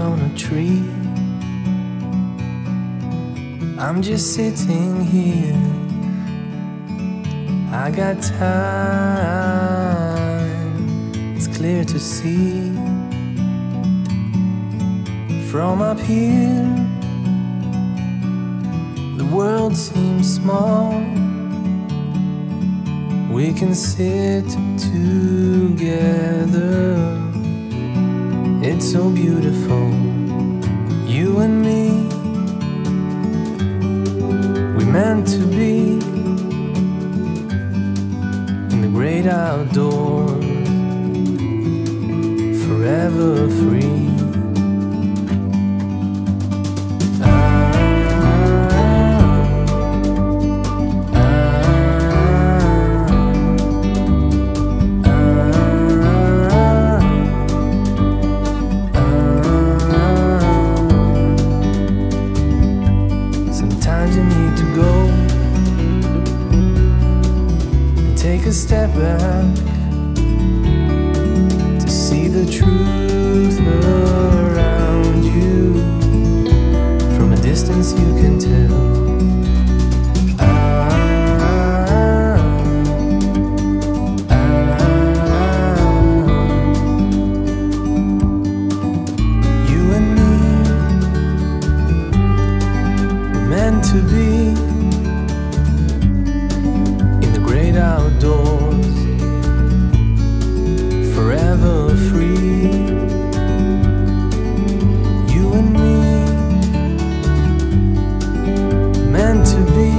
down a tree. I'm just sitting here, I got time, it's clear to see. From up here, the world seems small. We can sit together, it's so beautiful, you and me. We meant to be in the great outdoors, forever free. Sometimes you need to go and take a step back to see the truth around you. From a distance you can tell. You and me, we're meant to be in the great outdoors, forever free. You and me, meant to be